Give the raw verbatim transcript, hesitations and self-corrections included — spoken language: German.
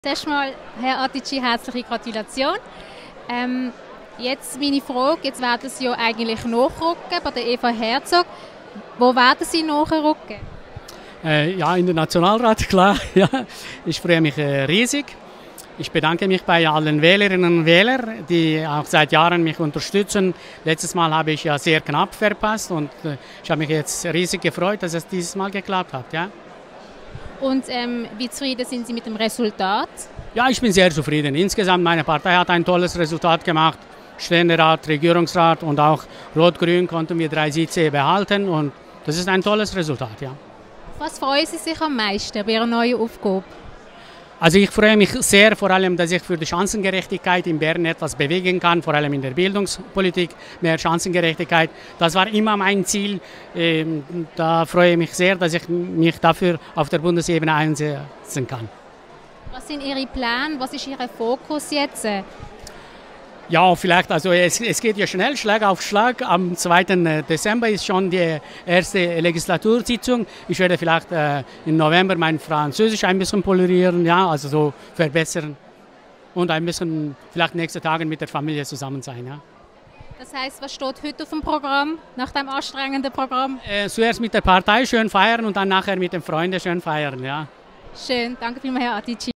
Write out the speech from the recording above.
Zuerst mal, Herr Atici, herzliche Gratulation. Ähm, jetzt meine Frage, jetzt werden Sie ja eigentlich nachrücken bei der Eva Herzog. Wo werden Sie nachrücken? Äh, ja, in den Nationalrat, klar. Ja. Ich freue mich äh, riesig. Ich bedanke mich bei allen Wählerinnen und Wählern, die auch seit Jahren mich unterstützen. Letztes Mal habe ich ja sehr knapp verpasst und äh, ich habe mich jetzt riesig gefreut, dass es dieses Mal geklappt hat. Ja. Und ähm, wie zufrieden sind Sie mit dem Resultat? Ja, ich bin sehr zufrieden. Insgesamt, meine Partei hat ein tolles Resultat gemacht. Ständerat, Regierungsrat und auch Rot-Grün konnten wir drei Sitze behalten und das ist ein tolles Resultat. Ja. Was freuen Sie sich am meisten bei Ihrer neuen Aufgabe? Also ich freue mich sehr, vor allem, dass ich für die Chancengerechtigkeit in Bern etwas bewegen kann, vor allem in der Bildungspolitik, mehr Chancengerechtigkeit. Das war immer mein Ziel. Ähm, da freue ich mich sehr, dass ich mich dafür auf der Bundesebene einsetzen kann. Was sind Ihre Pläne? Was ist Ihr Fokus jetzt? Ja, vielleicht, also es, es geht ja schnell, Schlag auf Schlag. Am zweiten Dezember ist schon die erste Legislatursitzung. Ich werde vielleicht äh, im November mein Französisch ein bisschen polieren, ja, also so verbessern und ein bisschen vielleicht nächste Tage mit der Familie zusammen sein. Ja. Das heißt, was steht heute auf dem Programm, nach dem anstrengenden Programm? Äh, zuerst mit der Partei schön feiern und dann nachher mit den Freunden schön feiern, ja. Schön, danke vielmals, Herr Atici.